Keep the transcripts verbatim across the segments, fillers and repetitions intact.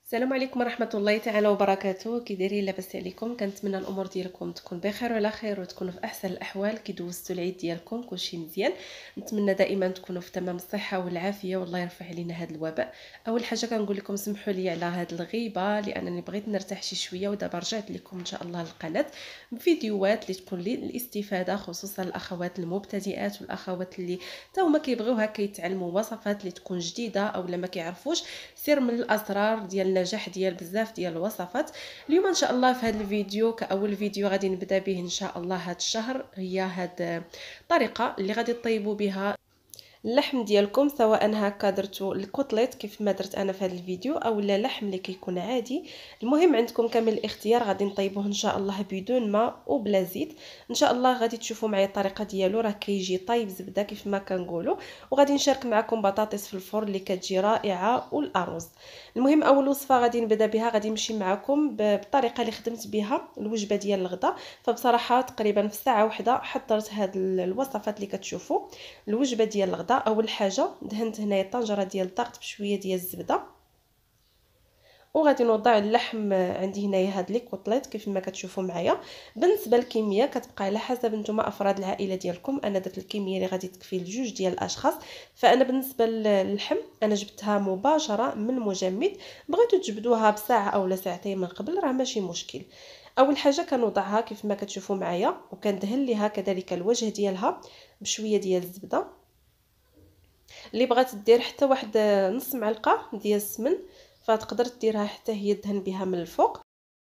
السلام عليكم ورحمة الله تعالى وبركاته. كي دايرين؟ لاباس عليكم؟ كنتمنى الامور ديالكم تكون بخير وعلى خير وتكونوا في احسن الاحوال. كي دوزتوا العيد ديالكم كلشي مزيان؟ نتمنى دائما تكونوا في تمام الصحة والعافية والله يرفع علينا هذا الوباء. اول حاجة كنقول لكم سمحوا لي على هذه الغيبة لانني بغيت نرتاح شي شوية، ودابا رجعت لكم ان شاء الله القناة بفيديوهات اللي تكون للاستفادة، خصوصا الاخوات المبتدئات والاخوات اللي تا هما كيبغيوها كيتعلموا وصفات اللي تكون جديدة او لا ما كيعرفوش سر من الاسرار ديال النجاح ديال بزاف ديال الوصفات. اليوم ان شاء الله في هذا الفيديو كاول فيديو غادي نبدا به ان شاء الله هذا الشهر، هي هاد الطريقه اللي غادي تطيبوا بها اللحم ديالكم، سواء هكا درتو الكوتليت كيف ما درت انا في هذا الفيديو او لا لحم اللي كيكون عادي. المهم عندكم كامل الاختيار. غادي نطيبوه ان شاء الله بدون ماء وبلا زيت. ان شاء الله غادي تشوفوا معايا الطريقه ديالو، راه كيجي طيب زبده كيف ما كنقولوا. وغادي نشارك معكم بطاطس في الفرن اللي كتجي رائعه والارز. المهم اول وصفه غادي نبدا بها، غادي نمشي معكم بالطريقه اللي خدمت بها الوجبه ديال الغداء. فبصراحه تقريبا في ساعه واحده حضرت هاد الوصفات اللي كتشوفوا الوجبه ديال الغداء. اول حاجه دهنت هنايا طنجره ديال الضغط بشويه ديال الزبده، وغادي نوضع اللحم عندي هنايا هاد لي كوتليت كيف ما كتشوفوا معايا. بالنسبه للكميه كتبقى على حسب نتوما افراد العائله ديالكم. انا درت الكميه اللي غادي تكفي لجوج ديال الاشخاص. فانا بالنسبه للحم انا جبتها مباشره من المجمد. بغيتو تجبدوها بساعه او ساعتين من قبل راه ماشي مشكل. اول حاجه كنوضعها كيف ما كتشوفوا معايا، وكندهن ليها كذلك الوجه ديالها بشويه ديال الزبده. اللي بغات دير حتى واحد نص معلقه ديال السمن فتقدر ديرها حتى هي دهن بها من الفوق.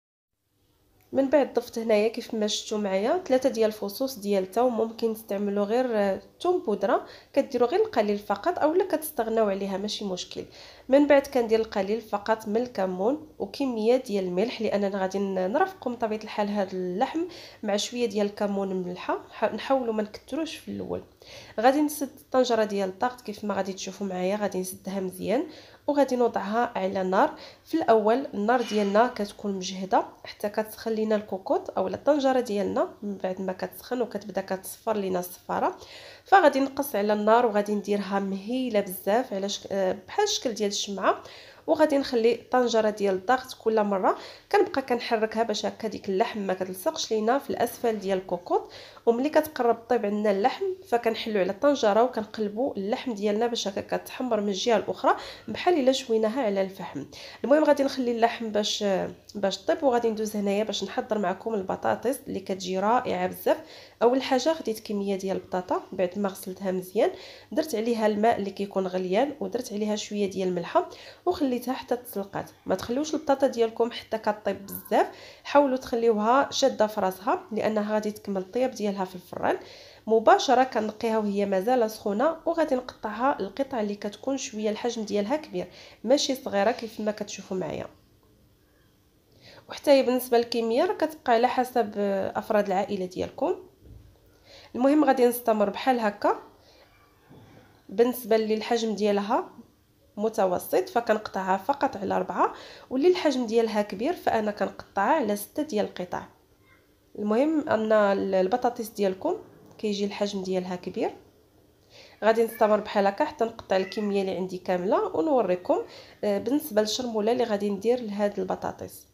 من بعد ضفت هنايا كيف ما شفتوا معايا ثلاثه ديال الفصوص ديال الثوم. ممكن تستعملوا غير ثوم بودره، كديروا غير القليل فقط اولا كتستغناو عليها ماشي مشكل. من بعد كندير القليل فقط من الكمون وكميه ديال الملح، لاننا غادي نرافقوا من طبيعه الحال هذا اللحم مع شويه ديال الكمون ملحه. نحاولوا ما نكثروش في الاول. غادي نسد الطنجره ديال الضغط كيف ما غادي تشوفوا معايا، غادي نسدها مزيان وغادي نوضعها على النار. في الاول النار ديالنا كتكون مجهده حتى كتسخن لينا الكوكوط او الطنجره ديالنا. من بعد ما كتسخن وكتبدا كتصفر لينا الصفاره، فغادي نقص على النار وغادي نديرها مهيله بزاف على شك... بحال الشكل ديال الشمعه. وغادي نخلي الطنجره ديال الضغط كل مره كنبقى كنحركها باش هكا ديك اللحم ما كتلصقش لينا في الاسفل ديال الكوكوط. وملي كتقرب طيب عندنا اللحم فكنحلو على الطنجره وكنقلبوا اللحم ديالنا باش هكا كتحمر من الجهه الاخرى بحال الا شويناها على الفحم. المهم غادي نخلي اللحم باش باش طيب، وغادي ندوز هنايا باش نحضر معكم البطاطس اللي كتجي رائعه بزاف. اول حاجه خديت كميه ديال البطاطا بعد ما غسلتها مزيان، درت عليها الماء اللي كيكون غليان ودرت عليها شويه ديال الملحه وخليتها حتى تسلقات. ما تخليوش البطاطا ديالكم حتى كطيب بزاف، حاولوا تخليوها شاده في راسها لانها غادي تكمل الطياب ديالها في الفران. مباشره كنقيها وهي مازال سخونه وغادي نقطعها القطع اللي كتكون شويه الحجم ديالها كبير ماشي صغيره كيف ما كتشوفوا معايا. وحتى هي بالنسبه للكميه راه كتبقى على حسب افراد العائله ديالكم. المهم غادي نستمر بحال هكا. بالنسبه للحجم ديالها متوسط فكنقطعها فقط على أربعة، واللي الحجم ديالها كبير فانا كنقطعها على ستة ديال القطع. المهم ان البطاطس ديالكم كيجي الحجم ديالها كبير. غادي نستمر بحال هكا حتى نقطع الكميه اللي عندي كامله ونوريكم بالنسبه للشرموله اللي غادي ندير لهاد البطاطس.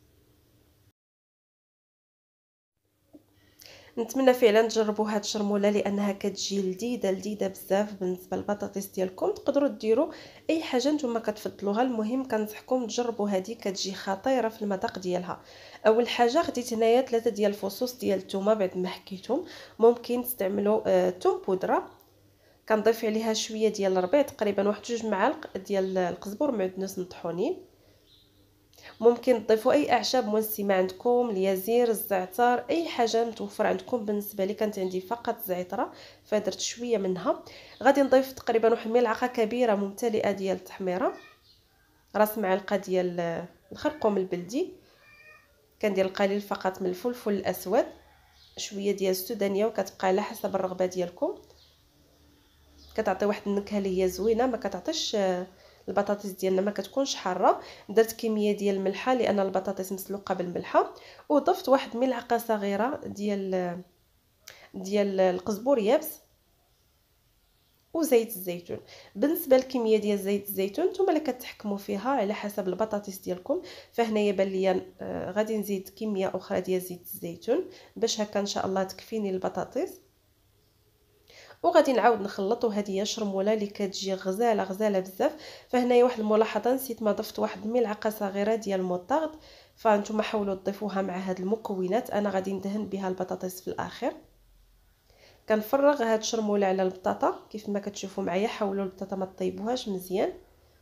نتمنى فعلا تجربوا هاد الشرموله لانها كتجي لذيذه لذيذه بزاف. بالنسبه للبطاطس ديالكم تقدروا ديروا اي حاجه نتوما كتفضلوها. المهم كنصحكم تجربوا هذه كتجي خطيره في المذاق ديالها. اول حاجه خديت هنايا ثلاثه ديال الفصوص ديال الثومه بعد ما حكيتهم. ممكن تستعملوا آه ثوم بودره. كنضيف عليها شويه ديال الربيع تقريبا واحد جوج معالق ديال القزبر معدنوس مطحونين. ممكن تضيفوا اي اعشاب منسمه عندكم، اليازير، الزعتر، اي حاجه متوفر عندكم. بالنسبه لي كانت عندي فقط زعتره فدرت شويه منها. غادي نضيف تقريبا واحد ملعقه كبيره ممتلئه ديال التحميره، راس معلقه ديال الخرقوم البلدي، كندير القليل فقط من الفلفل الاسود، شويه ديال السودانيه وكتبقى على حسب الرغبه ديالكم. كتعطي واحد النكهه اللي هي زوينه، ما كتعطيش البطاطس ديالنا ما كتكونش حاره. درت كميه ديال الملحه لان البطاطس مسلوقه بالملحه، وضفت واحد ملعقه صغيره ديال ديال القزبور يابس. وزيت الزيتون. بالنسبه للكميه ديال زيت الزيتون نتوما اللي كتحكموا فيها على حسب البطاطس ديالكم. فهنايا بان ليا آه غادي نزيد كميه اخرى ديال زيت الزيتون باش هكا ان شاء الله تكفيني البطاطس. وغادي نعاود نخلط، وهذه هي شرموله اللي كتجي غزاله غزاله بزاف. فهنايا واحد الملاحظه، نسيت ما ضفت واحد الملعقه صغيره ديال الموطارد، فانتم حاولوا تضيفوها مع هاد المكونات. انا غادي ندهن بها البطاطس في الاخر. كنفرغ هاد الشرموله على البطاطا كيف ما كتشوفوا معايا. حاولوا البطاطا ما طيبوهاش مزيان.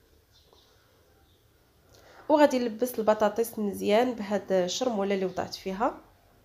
وغادي نلبس البطاطس مزيان بهاد الشرموله اللي وضعت فيها.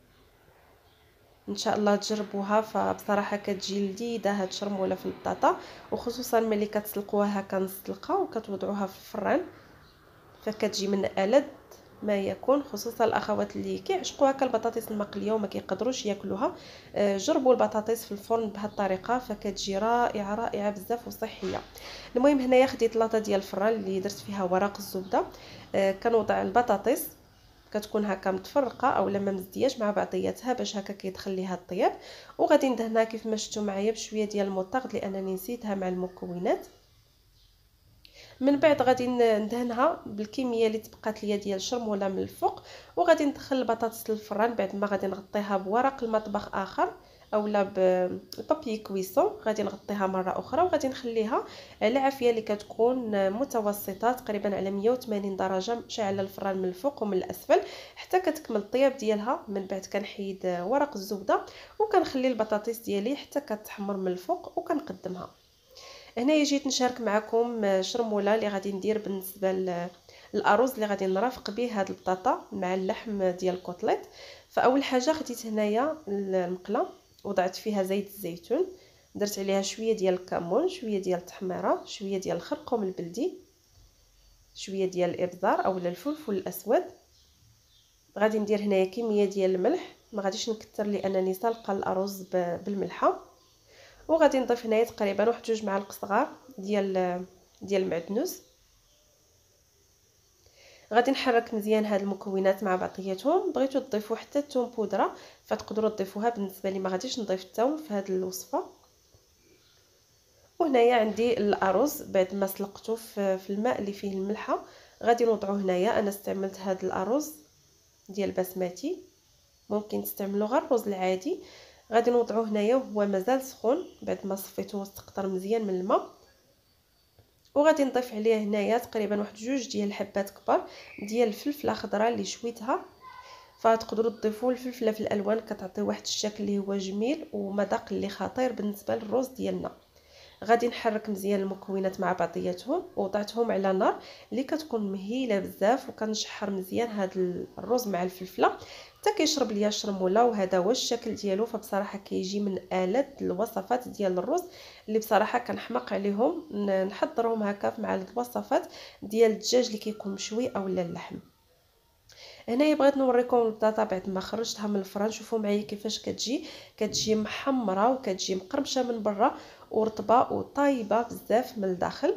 ان شاء الله تجربوها، فبصراحه كتجي لذيذه هاد الشرموله في البطاطا، وخصوصا ملي كتسلقوها هكا نص سلقه وكتوضعوها في الفران، فكتجي من ألذ ما يكون. خصوصا الاخوات اللي كيعشقوا هكا البطاطس المقليه وما كيقدروش ياكلوها، جربوا البطاطس في الفرن بهذه الطريقه، فكتجي رائعه رائعه بزاف وصحيه. المهم هنايا خديت لاطه ديال الفران اللي درت فيها ورق الزبده. كنوضع البطاطس كتكون هكا متفرقه او لما مزدياش مع بعضياتها باش هكا كيدخل ليها الطياب. وغادي ندهنها كيف ما شفتوا معايا بشويه ديال الموطارد لانني نسيتها مع المكونات. من بعد غادي ندهنها بالكميه اللي تبقات ليا ديال الشرموله من الفوق. وغادي ندخل البطاطس للفران بعد ما غادي نغطيها بورق المطبخ اخر اولا ببابي كويسون. غادي نغطيها مره اخرى وغادي نخليها على عافيه اللي كتكون متوسطه تقريبا على مية وثمانين درجه مشعله الفران من الفوق ومن الاسفل حتى كتكمل الطياب ديالها. من بعد كنحيد ورق الزبده وكنخلي البطاطس ديالي حتى كتحمر من الفوق وكنقدمها. هنايا جيت نشارك معكم شرموله اللي غادي ندير بالنسبه للارز اللي غادي نرافق به هاد البطاطا مع اللحم ديال الكوتليت. فاول حاجه خديت هنايا المقله وضعت فيها زيت الزيتون، درت عليها شويه ديال الكمون، شويه ديال التحميره، شويه ديال الخرقوم البلدي، شويه ديال الابزار اولا الفلفل الاسود. غادي ندير هنايا كميه ديال الملح، ما غاديش نكثر لانني سالقه الارز بالملحه. وغادي نضيف هنايا تقريبا واحد جوج معالق صغار ديال ديال المعدنوس. غادي نحرك مزيان هاد المكونات مع بعضياتهم. بغيتو تضيفوا حتى الثوم بودره فتقدروا تضيفوها، بالنسبه لي ما غاديش نضيف الثوم في هاد الوصفه. وهنايا عندي الارز بعد ما سلقته في الماء اللي فيه الملحه. غادي نوضعه هنايا. انا استعملت هاد الارز ديال بسمتي، ممكن تستعملوا غير الرز العادي. غادي نوضعوه هنايا وهو مازال سخون بعد ما صفيته واستقطر مزيان من الماء. وغادي نضيف عليه هنايا تقريبا واحد جوج ديال الحبات كبار ديال الفلفله خضراء اللي شويتها. فتقدروا تضيفوا الفلفله في الالوان كتعطي واحد الشكل اللي هو جميل ومذاق اللي خطير بالنسبه للرز ديالنا. غادي نحرك مزيان المكونات مع بعضياتهم ووضعتهم على نار اللي كتكون مهيله بزاف، وكنشحر مزيان هذا الرز مع الفلفله حتى كيشرب ليا الشرموله. وهذا هو الشكل ديالو. فبصراحه كيجي من الذ الوصفات ديال الرز اللي بصراحه كنحماق عليهم نحضرهم هكا مع الوصفات ديال الدجاج اللي كيكون مشوي اولا اللحم. هنايا بغيت نوريكم البطاطا بعد ما خرجتها من الفران. شوفوا معايا كيفاش كتجي كتجي محمره وكتجي مقرمشه من برا ورطبه وطايبه بزاف من الداخل.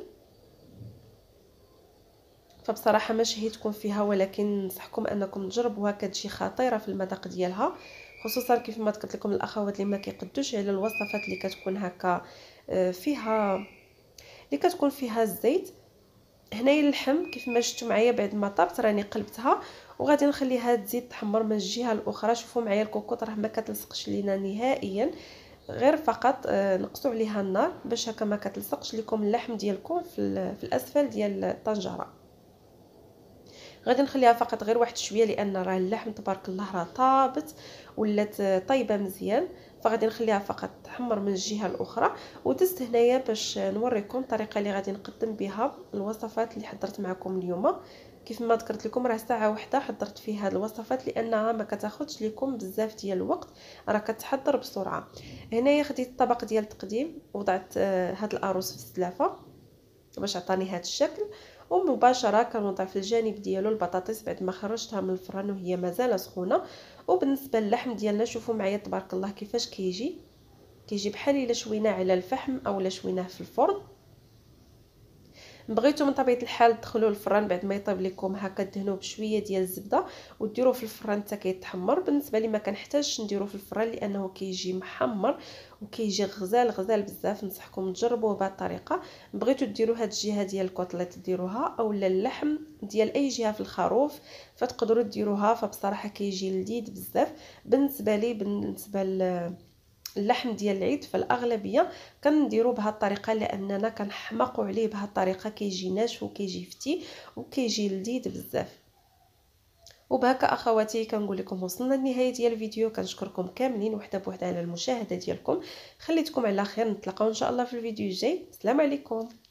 فبصراحه ما شهيتكم فيها، ولكن ننصحكم انكم تجربوها، كتجي خطيره في المذاق ديالها. خصوصا كيف ما قلت لكم الاخوات اللي ما كيقدوش على الوصفات اللي كتكون هكا فيها اللي كتكون فيها الزيت. هنايا اللحم كيف ما شفتوا معايا بعد ما طابت راني قلبتها وغادي نخليها تزيد تحمر من الجهه الاخرى. شوفوا معايا الكوكوط راه ما كتلصقش لينا نهائيا، غير فقط نقصوا عليها النار باش هكا ما كتلصقش لكم اللحم ديالكم في, في الاسفل ديال الطنجره. غادي نخليها فقط غير واحد شويه لان راه اللحم تبارك الله راه طابت ولات طيبه مزيان. فغادي نخليها فقط تحمر من الجهه الاخرى. ودزت هنايا باش نوريكم الطريقه اللي غادي نقدم بها الوصفات اللي حضرت معكم اليوم. كيف ما ذكرت لكم راه ساعه واحده حضرت فيها هاد الوصفات لانها ما كتاخذش لكم بزاف ديال الوقت، راه كتحضر بسرعه. هنايا خديت الطبق ديال التقديم وضعت هاد الارز في السلافه باش عطاني هاد الشكل، ومباشره كنوضع في الجانب ديالو البطاطس بعد ما خرجتها من الفران وهي مازال سخونه. وبالنسبه للحم ديالنا شوفوا معايا تبارك الله كيفاش كيجي كيجي بحال الا شويناه على الفحم او لا شويناه في الفرن. بغيتو من طبيعه الحال تدخلوه الفران بعد ما يطيب لكم هكا، دهنوه بشويه ديال الزبده وديروه في الفران حتى كيتحمر. بالنسبه لي ما كنحتاجش نديروه في الفران لانه كيجي محمر وكيجي غزال غزال بزاف. ننصحكم تجربوه بهذه الطريقه. بغيتو ديروا هاد الجهه ديال الكوطليط ديروها، اولا اللحم ديال اي جهه في الخروف فتقدروا ديروها، فبصراحه كيجي لذيذ بزاف. بالنسبه لي بالنسبه اللحم ديال العيد فالاغلبيه كنديروا بهذه الطريقه، لاننا كنحمقوا عليه بهذه الطريقه كيجي ناشف وكيجي فتي وكيجي لذيذ بزاف. وبهكا اخواتي كنقول لكم وصلنا لنهايه ديال الفيديو. كنشكركم كاملين وحده بوحده على المشاهده ديالكم. خليتكم على خير، نتلاقاو ان شاء الله في الفيديو الجاي. السلام عليكم.